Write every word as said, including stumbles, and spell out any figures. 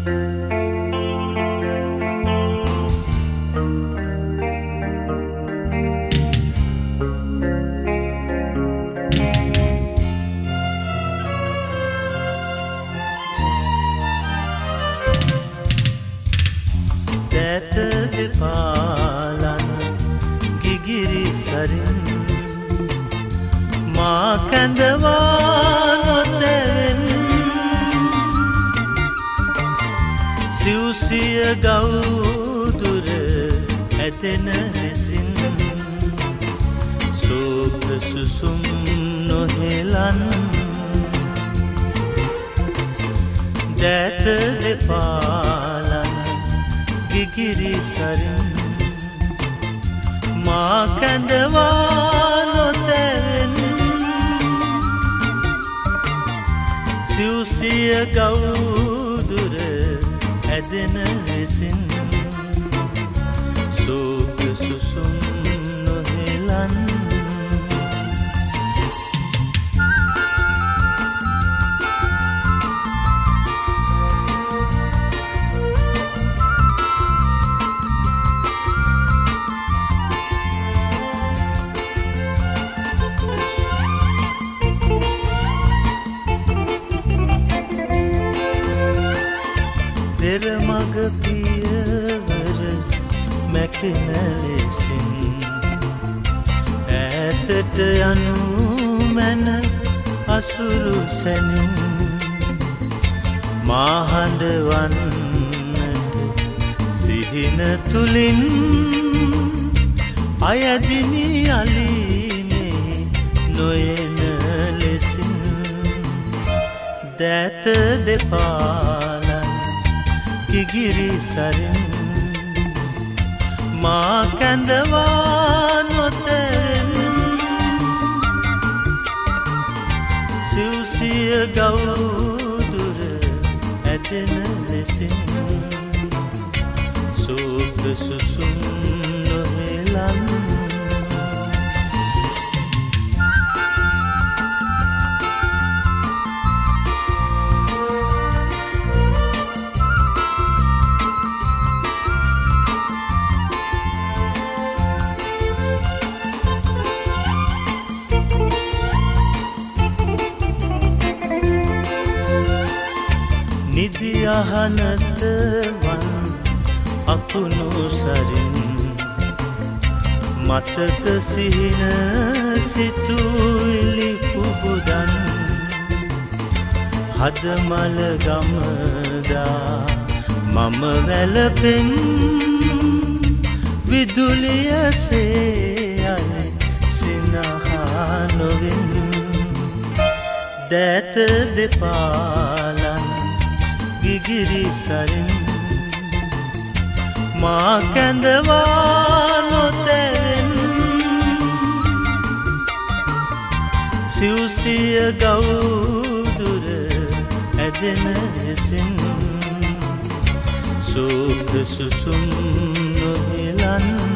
දැත දෙපාලන ගිගිරි සරින් මා කැඳවා නොතෙවෙන් සිව්සිය ගෞදුර ඇතෙන ලෙසින් සෝක සුසුම් නොහෙලන් දැත දෙපාලන ගිගිරි සරින් මා කැඳවා නොතෙවෙන් සිව්සිය ගෞදුර ඇදෙන ලෙසින් සෝක සුසුම් නොහෙලන් පෙර මග පියවර මැකෙන ලෙසින් ඈතට යනු මැන අසුරු සැනින් මා හඬවන්නට සිහින තුලින් අයදිමි අලීමේ නොයන ලෙසින් දැත දෙපාලන ගිගිරි සරින් මා කැඳවා නොතෙවෙන් සිව්සිය ගෞදුර ඇතෙන ලෙසින් සෝක සුසුම් නොහෙලන් නිදි අහනත වන් අකුණු සරින් මතක සිහින සිතුවිලි පුබුදන් හදමල ගමදා මම වැළපෙන් විදුලියසේ යයි සිනහා නොවෙන් දැත දෙපාලන ගිගිරි සරින් මා කැඳවා නොතෙවෙන් සිව්සිය ගෞදුර ඇදෙන ලෙසින් සෝක සුසුම් නොහෙලන්